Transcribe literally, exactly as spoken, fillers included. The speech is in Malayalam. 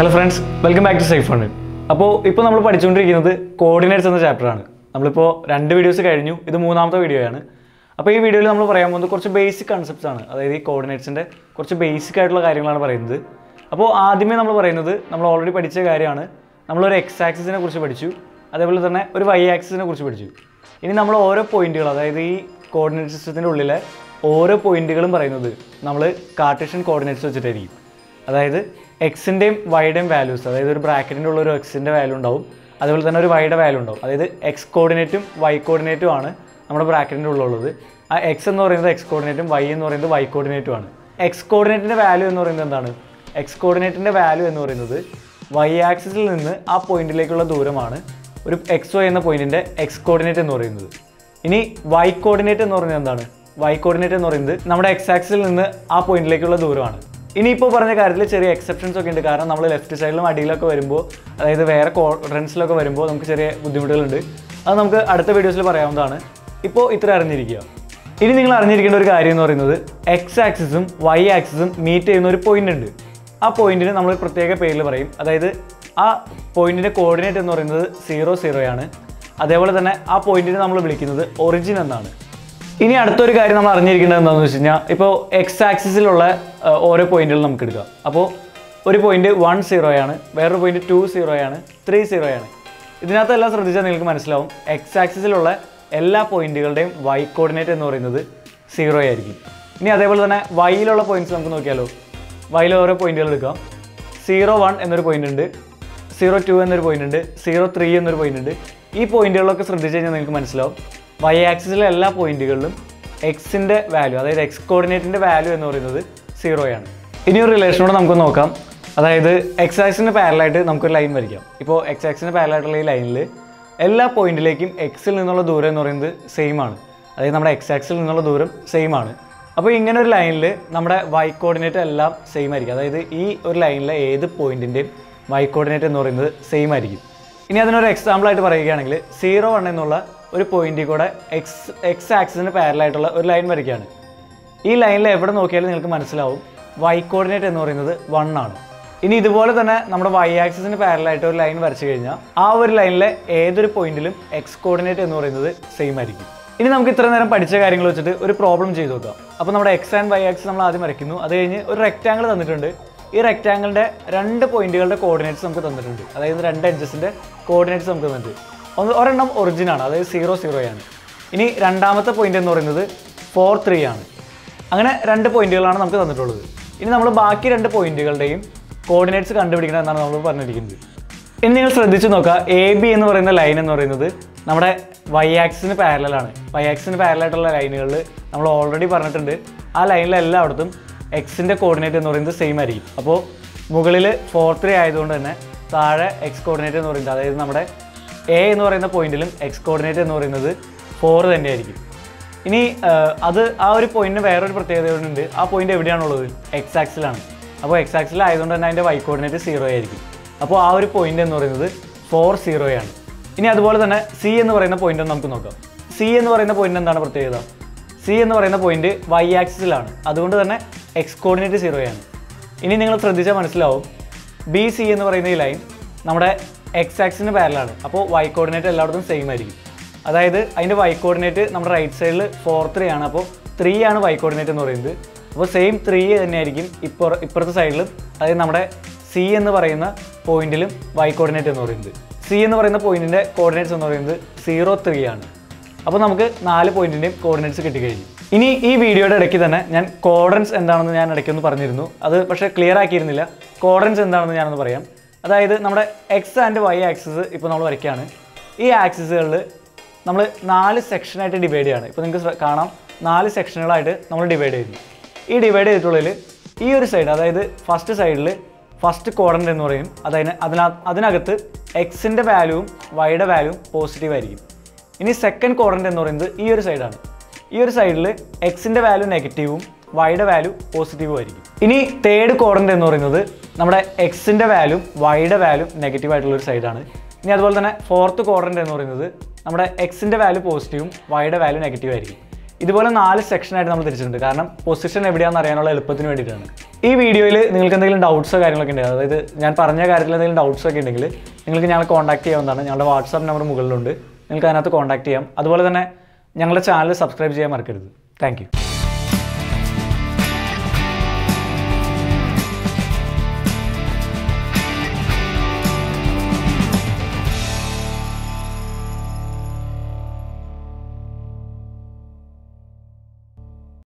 Hello friends, welcome back to Safe Fund. അപ്പോൾ ഇപ്പോൾ നമ്മൾ പഠിച്ചുകൊണ്ടിരിക്കുന്നത് കോർഡിനേറ്റ്സ് എന്ന ചാപ്റ്ററാണ്. നമ്മളിപ്പോൾ രണ്ട് വീഡിയോസ് കഴിഞ്ഞു, ഇത് മൂന്നാമത്തെ വീഡിയോ ആണ്. അപ്പോൾ ഈ വീഡിയോയിൽ നമ്മൾ പറയാൻ പോകുന്നത് കുറച്ച് ബേസിക് കൺസെപ്റ്റ്സ് ആണ്. അതായത് ഈ കോർഡിനേറ്റ്സിൻ്റെ കുറച്ച് ബേസിക് ആയിട്ടുള്ള കാര്യങ്ങളാണ് പറയുന്നത്. അപ്പോൾ ആദ്യമേ നമ്മൾ പറയുന്നത് നമ്മൾ ഓൾറെഡി പഠിച്ച കാര്യമാണ്. നമ്മളൊരു എക്സ് ആക്സിസിനെ കുറിച്ച് പഠിച്ചു, അതേപോലെ തന്നെ ഒരു വൈ ആക്സിസിനെ കുറിച്ച് പഠിച്ചു. ഇനി നമ്മൾ ഓരോ പോയിന്റുകൾ, അതായത് ഈ കോർഡിനേറ്റ് സിസ്റ്റത്തിൻ്റെ ഉള്ളിലെ ഓരോ പോയിന്റുകളും പറയുന്നത് നമ്മൾ കാർട്ടീഷ്യൻ കോർഡിനേറ്റ്സ് വെച്ചിട്ടായിരിക്കും. അതായത് എക്സിൻ്റെയും വൈയുടെയും വാല്യൂസ്, അതായത് ഒരു ബ്രാക്കറ്റിൻ്റെ ഉള്ള ഒരു എക്സിൻ്റെ വാല്യൂ ഉണ്ടാവും, അതുപോലെ തന്നെ ഒരു വൈയുടെ വാല്യൂ ഉണ്ടാവും. അതായത് എക്സ് കോർഡിനേറ്റും വൈ കോർഡിനേറ്റും ആണ് നമ്മുടെ ബ്രാക്കറ്റിൻ്റെ ഉള്ളിലുള്ളത്. ആ എക്സ് എന്ന് പറയുന്നത് എക്സ് കോർഡിനേറ്റും വൈ എന്ന് പറയുന്നത് വൈ കോർഡിനേറ്റും ആണ്. എക്സ് കോർഡിനേറ്റിൻ്റെ വാല്യൂ എന്ന് പറയുന്നത് എന്താണ്? എക്സ് കോർഡിനേറ്റിൻ്റെ വാല്യൂ എന്ന് പറയുന്നത് വൈ ആക്സിസിൽ നിന്ന് ആ പോയിന്റിലേക്കുള്ള ദൂരമാണ് ഒരു എക്സ് വൈ എന്ന പോയിന്റിൻ്റെ എക്സ് കോർഡിനേറ്റ് എന്ന് പറയുന്നത്. ഇനി വൈ കോർഡിനേറ്റ് എന്ന് പറയുന്നത് എന്താണ്? വൈ കോർഡിനേറ്റ് എന്ന് പറയുന്നത് നമ്മുടെ എക്സ് ആക്സിസിൽ നിന്ന് ആ പോയിന്റിലേക്കുള്ള ദൂരമാണ്. ഇനിയിപ്പോൾ പറഞ്ഞ കാര്യത്തിൽ ചെറിയ എക്സെപ്ഷൻസ് ഒക്കെ ഉണ്ട്. കാരണം നമ്മൾ ലെഫ്റ്റ് സൈഡിലും അടിയിലൊക്കെ വരുമ്പോൾ, അതായത് വേറെ ക്വാഡ്രൻസിലൊക്കെ വരുമ്പോൾ നമുക്ക് ചെറിയ ബുദ്ധിമുട്ടുകളുണ്ട്. അത് നമുക്ക് അടുത്ത വീഡിയോസിൽ പറയാവുന്നതാണ്. ഇപ്പോൾ ഇത്ര അറിഞ്ഞിരിക്കുക. ഇനി നിങ്ങൾ അറിഞ്ഞിരിക്കേണ്ട ഒരു കാര്യം എന്ന് പറയുന്നത് എക്സ് ആക്സിസും വൈ ആക്സിസും മീറ്റ് ചെയ്യുന്ന ഒരു പോയിന്റ് ഉണ്ട്. ആ പോയിന്റിന് നമ്മൾ പ്രത്യേക പേരിൽ പറയും. അതായത് ആ പോയിന്റിൻ്റെ കോർഡിനേറ്റ് എന്ന് പറയുന്നത് സീറോ സീറോയാണ്. അതേപോലെ തന്നെ ആ പോയിന്റിനെ നമ്മൾ വിളിക്കുന്നത് ഒറിജിൻ എന്നാണ്. ഇനി അടുത്തൊരു കാര്യം നമ്മൾ അറിഞ്ഞിരിക്കേണ്ടത് എന്താണെന്ന് വെച്ച് കഴിഞ്ഞാൽ, ഇപ്പോൾ എക്സ് ആക്സിസിലുള്ള ഓരോ പോയിന്റുകൾ നമുക്ക് എടുക്കാം. അപ്പോൾ ഒരു പോയിന്റ് വൺ സീറോയാണ്, വേറൊരു പോയിന്റ് ടു സീറോയാണ്, ത്രീ സീറോയാണ്. ഇതിനകത്തെല്ലാം ശ്രദ്ധിച്ചാൽ നിങ്ങൾക്ക് മനസ്സിലാവും എക്സ് ആക്സിസിലുള്ള എല്ലാ പോയിന്റുകളുടെയും വൈ കോർഡിനേറ്റ് എന്ന് പറയുന്നത് സീറോ ആയിരിക്കും. ഇനി അതേപോലെ തന്നെ വൈയിലുള്ള പോയിന്റ്സ് നമുക്ക് നോക്കിയാലോ. വൈയിൽ ഓരോ പോയിന്റുകൾ എടുക്കാം. സീറോ വൺ എന്നൊരു പോയിന്റ് ഉണ്ട്, സീറോ ടു എന്നൊരു പോയിന്റ് ഉണ്ട്, സീറോ ത്രീ എന്നൊരു പോയിന്റ് ഉണ്ട്. ഈ പോയിന്റുകളൊക്കെ ശ്രദ്ധിച്ച് കഴിഞ്ഞാൽ നിങ്ങൾക്ക് മനസ്സിലാവും വൈ ആക്സിസിലെ എല്ലാ പോയിന്റുകളിലും എക്സിൻ്റെ വാല്യൂ, അതായത് എക്സ് കോർഡിനേറ്റിൻ്റെ വാല്യൂ എന്ന് പറയുന്നത് സീറോയാണ്. ഇനി ഒരു റിലേഷനോട് നമുക്ക് നോക്കാം. അതായത് എക്സ് ആക്സിന് പാരലായിട്ട് നമുക്കൊരു ലൈൻ വരയ്ക്കാം. ഇപ്പോൾ എക്സ് ആക്സിന് പാരലായിട്ടുള്ള ഈ ലൈനിൽ എല്ലാ പോയിന്റിലേക്കും എക്സിൽ നിന്നുള്ള ദൂരം എന്ന് പറയുന്നത് സെയിം ആണ്. അതായത് നമ്മുടെ എക്സ് ആക്സിൽ നിന്നുള്ള ദൂരം സെയിം ആണ്. അപ്പോൾ ഇങ്ങനെ ഒരു ലൈനിൽ നമ്മുടെ വൈ കോർഡിനേറ്റ് എല്ലാം സെയിം ആയിരിക്കും. അതായത് ഈ ഒരു ലൈനിലെ ഏത് പോയിന്റിൻ്റെയും വൈ കോർഡിനേറ്റ് എന്ന് പറയുന്നത് സെയിം ആയിരിക്കും. ഇനി അതിനൊരു എക്സാമ്പിളായിട്ട് പറയുകയാണെങ്കിൽ സീറോ വൺ എന്നുള്ള ഒരു പോയിന്റിൽ കൂടെ എക്സ് എക്സ് ആക്സിന് പാരലായിട്ടുള്ള ഒരു ലൈൻ വരയ്ക്കുകയാണ്. ഈ ലൈനിൽ എവിടെ നോക്കിയാലും നിങ്ങൾക്ക് മനസ്സിലാവും വൈ കോർഡിനേറ്റ് എന്ന് പറയുന്നത് വൺ ആണ്. ഇനി ഇതുപോലെ തന്നെ നമ്മുടെ വൈ ആക്സിന് പാരലായിട്ട് ഒരു ലൈൻ വരച്ചു കഴിഞ്ഞാൽ ആ ഒരു ലൈനിലെ ഏതൊരു പോയിന്റിലും എക്സ് കോർഡിനേറ്റ് എന്ന് പറയുന്നത് സെയിം ആയിരിക്കും. ഇനി നമുക്ക് ഇത്ര നേരം പഠിച്ച കാര്യങ്ങൾ വെച്ചിട്ട് ഒരു പ്രോബ്ലം ചെയ്ത് നോക്കാം. അപ്പോൾ നമ്മുടെ എക്സ് ആൻഡ് വൈ ആക്സിസ് നമ്മൾ ആദ്യം വരയ്ക്കുന്നു. അത് കഴിഞ്ഞ് ഒരു റെക്റ്റാങ്കിൾ തന്നിട്ടുണ്ട്. ഈ റെക്റ്റാങ്കിളിൻ്റെ രണ്ട് പോയിന്റുകളുടെ കോർഡിനേറ്റ്സ് നമുക്ക് തന്നിട്ടുണ്ട്. അതായത് രണ്ട് എഡ്ജസിൻ്റെ കോർഡിനേറ്റ്സ് നമുക്ക് തന്നിട്ടുണ്ട്. ഒന്ന് ഒരെണ്ണം ഒറിജിനാണ്, അതായത് സീറോ സീറോയാണ്. ഇനി രണ്ടാമത്തെ പോയിന്റ് എന്ന് പറയുന്നത് ഫോർ ത്രീ ആണ്. അങ്ങനെ രണ്ട് പോയിന്റുകളാണ് നമുക്ക് തന്നിട്ടുള്ളത്. ഇനി നമ്മൾ ബാക്കി രണ്ട് പോയിന്റുകളുടെയും കോർഡിനേറ്റ്സ് കണ്ടുപിടിക്കണം എന്നാണ് നമ്മൾ പറഞ്ഞിരിക്കുന്നത്. ഇനി നിങ്ങൾ ശ്രദ്ധിച്ച് നോക്കുക, എ ബി എന്ന് പറയുന്ന ലൈൻ എന്ന് പറയുന്നത് നമ്മുടെ വൈ ആക്സിന് പാരലാണ്. വൈ ആക്സിന് പാരലായിട്ടുള്ള ലൈനുകളിൽ നമ്മൾ ഓൾറെഡി പറഞ്ഞിട്ടുണ്ട് ആ ലൈനിൽ എല്ലായിടത്തും എക്സിൻ്റെ കോർഡിനേറ്റ് എന്ന് പറയുന്നത് സെയിം ആയിരിക്കും. അപ്പോൾ മുകളിൽ ഫോർ ത്രീ ആയതുകൊണ്ട് തന്നെ താഴെ എക്സ് കോർഡിനേറ്റ് എന്ന് പറയുന്നത്, അതായത് നമ്മുടെ എ എന്ന് പറയുന്ന പോയിന്റിലും എക്സ് കോർഡിനേറ്റ് എന്ന് പറയുന്നത് ഫോർ തന്നെയായിരിക്കും. ഇനി അത് ആ ഒരു പോയിന്റിന് വേറൊരു പ്രത്യേകതയുണ്ട്. ആ പോയിന്റ് എവിടെയാണുള്ളത്? എക്സ് ആക്സിലാണ്. അപ്പോൾ എക്സ് ആക്സിലായതുകൊണ്ട് തന്നെ അതിൻ്റെ വൈ കോർഡിനേറ്റ് സീറോ ആയിരിക്കും. അപ്പോൾ ആ ഒരു പോയിന്റ് എന്ന് പറയുന്നത് ഫോർ സീറോയാണ്. ഇനി അതുപോലെ തന്നെ സി എന്ന് പറയുന്ന പോയിന്റ് നമുക്ക് നോക്കാം. സി എന്ന് പറയുന്ന പോയിന്റ് എന്താണ് പ്രത്യേകത? സി എന്ന് പറയുന്ന പോയിന്റ് വൈ ആക്സിസിലാണ്. അതുകൊണ്ട് തന്നെ എക്സ് കോർഡിനേറ്റ് സീറോയാണ്. ഇനി നിങ്ങൾ ശ്രദ്ധിച്ചാൽ മനസ്സിലാവും ബി സി എന്ന് പറയുന്ന ഈ ലൈൻ നമ്മുടെ എക്സ് ആക്സിന് പാരലാണ്. അപ്പോൾ വൈ കോർഡിനേറ്റ് എല്ലായിടത്തും സെയിം ആയിരിക്കും. അതായത് അതിൻ്റെ വൈ കോർഡിനേറ്റ് നമ്മുടെ റൈറ്റ് സൈഡിൽ ഫോർ ത്രീ ആണ്. അപ്പോൾ ത്രീ ആണ് വൈ കോർഡിനേറ്റ് എന്ന് പറയുന്നത്. അപ്പോൾ സെയിം ത്രീ തന്നെയായിരിക്കും ഇപ്പോൾ ഇപ്പുറത്തെ സൈഡിലും, അതായത് നമ്മുടെ സി എന്ന് പറയുന്ന പോയിന്റിലും വൈ കോർഡിനേറ്റ് എന്ന് പറയുന്നത്. സി എന്ന് പറയുന്ന പോയിന്റിൻ്റെ കോർഡിനേറ്റ്സ് എന്ന് പറയുന്നത് സീറോ ത്രീ ആണ്. അപ്പോൾ നമുക്ക് നാല് പോയിന്റിൻ്റെയും കോർഡിനേറ്റ്സ് കിട്ടിക്കഴിഞ്ഞു. ഇനി ഈ വീഡിയോയുടെ ഇടയ്ക്ക് തന്നെ ഞാൻ കോർഡിനേറ്റ്സ് എന്താണെന്ന് ഞാൻ ഇടയ്ക്കൊന്ന് പറഞ്ഞിരുന്നു. അത് പക്ഷേ ക്ലിയർ ആക്കിയിരുന്നില്ല. കോർഡിനേറ്റ്സ് എന്താണെന്ന് ഞാനൊന്ന് പറയാം. അതായത് നമ്മുടെ എക്സ് ആൻഡ് വൈ ആക്സിസ് ഇപ്പോൾ നമ്മൾ വരയ്ക്കുകയാണ്. ഈ ആക്സിസുകളിൽ നമ്മൾ നാല് സെക്ഷനായിട്ട് ഡിവൈഡ് ചെയ്യാണ്. ഇപ്പോൾ നിങ്ങൾക്ക് കാണാം നാല് സെക്ഷനുകളായിട്ട് നമ്മൾ ഡിവൈഡ് ചെയ്യുന്നു. ഈ ഡിവൈഡ് ചെയ്തിട്ടുള്ളതിൽ ഈ ഒരു സൈഡ്, അതായത് ഫസ്റ്റ് സൈഡിൽ ഫസ്റ്റ് ക്വാഡ്രന്റ് എന്ന് പറയും. അതായത് അതിന അതിനകത്ത് എക്സിൻ്റെ വാല്യൂവും വൈയുടെ വാല്യൂവും പോസിറ്റീവ് ആയിരിക്കും. ഇനി സെക്കൻഡ് ക്വാഡ്രന്റ് എന്ന് പറയുന്നത് ഈ ഒരു സൈഡാണ്. ഈ ഒരു സൈഡിൽ എക്സിൻ്റെ വാല്യൂ നെഗറ്റീവും വൈയുടെ വാല്യൂ പോസിറ്റീവും ആയിരിക്കും. ഇനി തേർഡ് ക്വാഡ്രന്റ് എന്ന് പറയുന്നത് നമ്മുടെ എക്സിൻ്റെ വാല്യൂ വൈയുടെ വാല്യൂ നെഗറ്റീവ് ആയിട്ടുള്ളൊരു സൈഡാണ്. ഇനി അതുപോലെ തന്നെ ഫോർത്ത് ക്വാഡ്രന്റ് എന്ന് പറയുന്നത് നമ്മുടെ എക്സിൻ്റെ വാല്യൂ പോസിറ്റീവും വൈയുടെ വാല്യൂ നെഗറ്റീവ് ആയിരിക്കും. ഇതുപോലെ നാല് സെക്ഷനായിട്ട് നമ്മൾ തിരിച്ചിട്ടുണ്ട്. കാരണം പൊസിഷൻ എവിടെയാണെന്ന് അറിയാനുള്ള എളുപ്പത്തിന് വേണ്ടിയിട്ടാണ്. ഈ വീഡിയോയിൽ നിങ്ങൾക്ക് എന്തെങ്കിലും ഡൗട്ട്സോ കാര്യങ്ങളൊക്കെ ഉണ്ടെങ്കിൽ, അതായത് ഞാൻ പറഞ്ഞ കാര്യത്തിൽ എന്തെങ്കിലും ഡൗട്ട്സ് ഒക്കെ ഉണ്ടെങ്കിൽ നിങ്ങൾക്ക് ഞങ്ങളെ കോൺടാക്ട് ചെയ്യാവുന്നതാണ്. ഞങ്ങളുടെ വാട്സാപ്പ് നമ്പർ മുകളിലുണ്ട്, നിങ്ങൾക്ക് അതിനകത്ത് കോൺടാക്ട് ചെയ്യാം. അതുപോലെ തന്നെ ഞങ്ങളുടെ ചാനൽ സബ്സ്ക്രൈബ് ചെയ്യാൻ മറക്കരുത്. Thank U.